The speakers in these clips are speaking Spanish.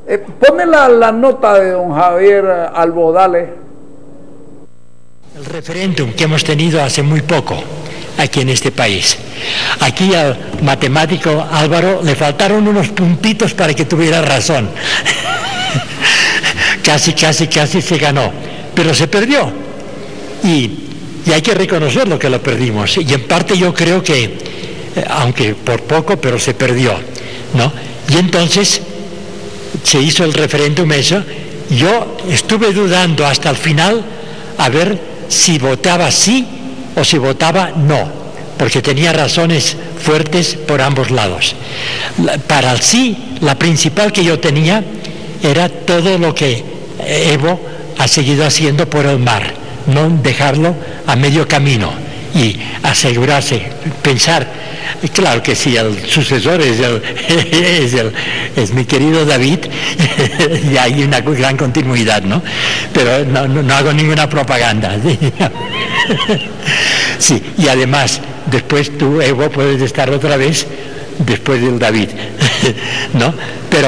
Pone la nota de don Javier Albó, dale. El referéndum que hemos tenido hace muy poco aquí en este país. Aquí al matemático Álvaro le faltaron unos puntitos para que tuviera razón. Casi se ganó, pero se perdió. Y hay que reconocerlo que lo perdimos. Y en parte yo creo que, aunque por poco, pero se perdió, ¿no? Y entonces se hizo el referéndum eso. Yo estuve dudando hasta el final a ver si votaba sí o si votaba no, porque tenía razones fuertes por ambos lados. Para el sí, la principal que yo tenía era todo lo que Evo ha seguido haciendo por el mar, no dejarlo a medio camino y asegurarse, pensar, claro que sí, el sucesor es mi querido David, y hay una gran continuidad, ¿no? Pero no hago ninguna propaganda. Sí, y además, después tú, Evo, puedes estar otra vez después del David, ¿no? Pero,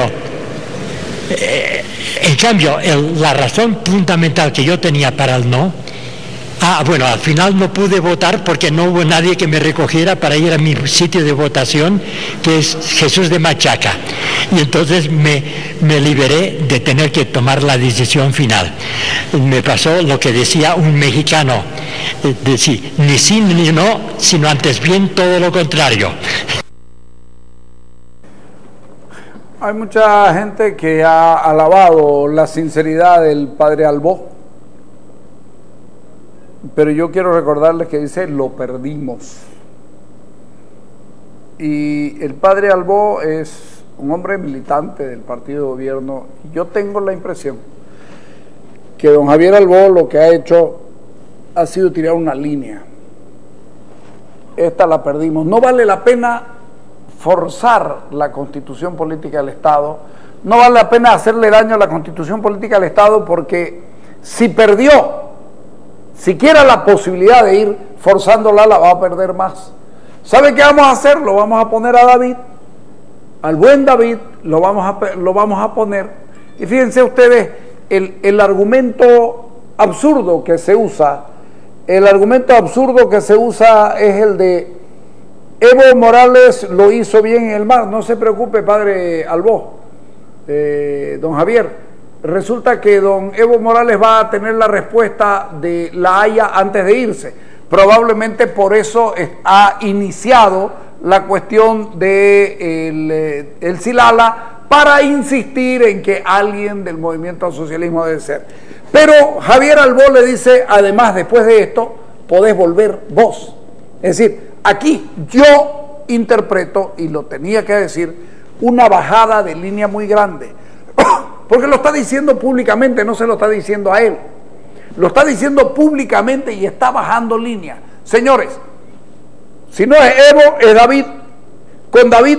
en cambio, la razón fundamental que yo tenía para el no, bueno, al final no pude votar porque no hubo nadie que me recogiera para ir a mi sitio de votación, que es Jesús de Machaca. Y entonces me liberé de tener que tomar la decisión final. Me pasó lo que decía un mexicano, decir, ni sí ni no, sino antes bien todo lo contrario. Hay mucha gente que ha alabado la sinceridad del padre Albó, pero yo quiero recordarles que dice, lo perdimos. Y el padre Albó es un hombre militante del partido de gobierno. Yo tengo la impresión que don Javier Albó lo que ha hecho ha sido tirar una línea. Esta la perdimos. No vale la pena forzar la constitución política del Estado, no vale la pena hacerle daño a la constitución política del Estado, porque si perdió siquiera la posibilidad de ir forzándola, la va a perder más. ¿Sabe qué vamos a hacer? Lo vamos a poner a David, al buen David, lo vamos a poner. Y fíjense ustedes el argumento absurdo que se usa. El argumento absurdo que se usa es el de Evo Morales lo hizo bien en el mar. No se preocupe, padre Albó, don Javier. Resulta que don Evo Morales va a tener la respuesta de La Haya antes de irse. Probablemente por eso ha iniciado la cuestión de el Silala, para insistir en que alguien del movimiento al socialismo debe ser. Pero Javier Albó le dice, además, después de esto, podés volver vos. Es decir, aquí yo interpreto, y lo tenía que decir, una bajada de línea muy grande. Porque lo está diciendo públicamente, no se lo está diciendo a él. Lo está diciendo públicamente y está bajando línea. Señores, si no es Evo, es David. Con David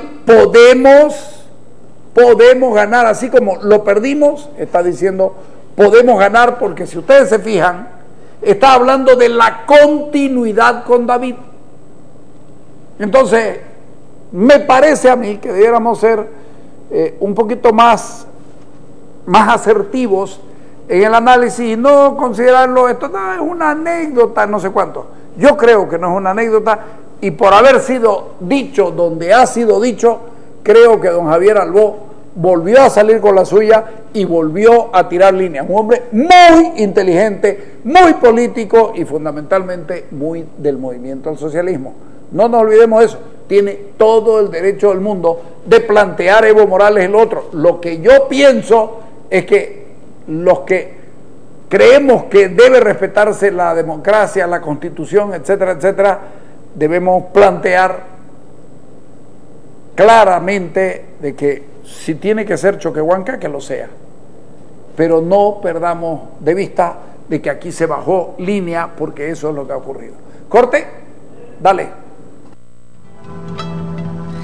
podemos ganar, así como lo perdimos, está diciendo podemos ganar, porque si ustedes se fijan, está hablando de la continuidad con David. Entonces, me parece a mí que debiéramos ser un poquito más asertivos en el análisis y no considerarlo esto, no, es una anécdota, no sé cuánto. Yo creo que no es una anécdota, y por haber sido dicho donde ha sido dicho, creo que don Javier Albó volvió a salir con la suya y volvió a tirar líneas. Un hombre muy inteligente, muy político y fundamentalmente muy del movimiento al socialismo. No nos olvidemos de eso. Tiene todo el derecho del mundo de plantear a Evo Morales el otro. Lo que yo pienso es que los que creemos que debe respetarse la democracia, la constitución, etcétera, etcétera, debemos plantear claramente de que si tiene que ser Choquehuanca, que lo sea, pero no perdamos de vista de que aquí se bajó línea, porque eso es lo que ha ocurrido. Corte, dale.